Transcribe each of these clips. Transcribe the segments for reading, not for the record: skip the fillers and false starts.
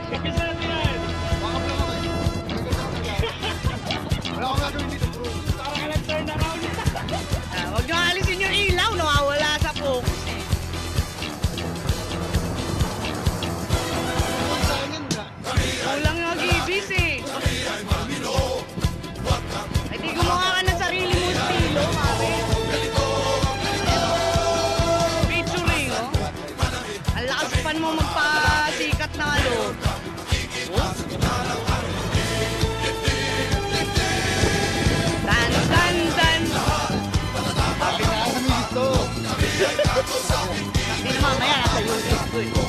Huwag nyo alisin yung ilaw, nawawala sa focus eh. Kulang yung Hagibis eh. Ay di gumawa ka ng sarili mo estilo, mami. Featuring, oh. Ang lakas pan mo magpasikat na ano. Dan, dan, dan. Hindi na mamaya, nasa YouTube ko eh.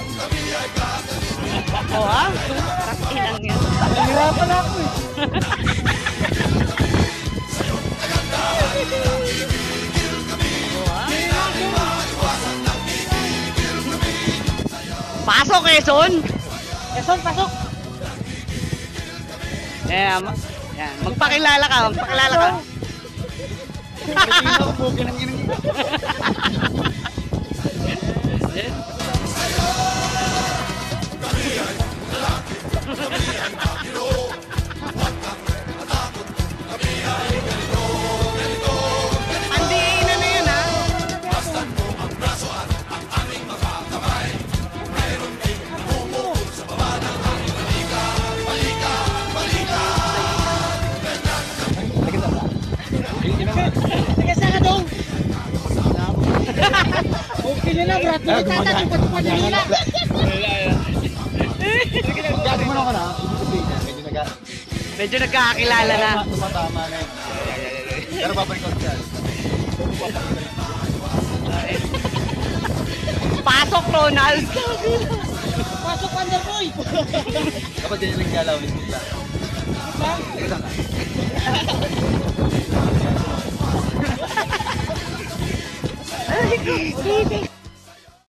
Oo ha? Ilang yan. Nahirapan ako eh. Pasok, Quezon! Quezon, pasok! Yan, magpakilala ka, magpakilala ka. Pandiinan na yun, ha? Sige, saan ka daw? Okay nila, brat. Tupad-tupad na nila. Gagawin mo na. Medyo nagkakakilala na. Tumatama na yun. Pero babalik ko siya. Pasok, Ronald! Pasok, Wonderboy! Dapat din yung galaw. Ay,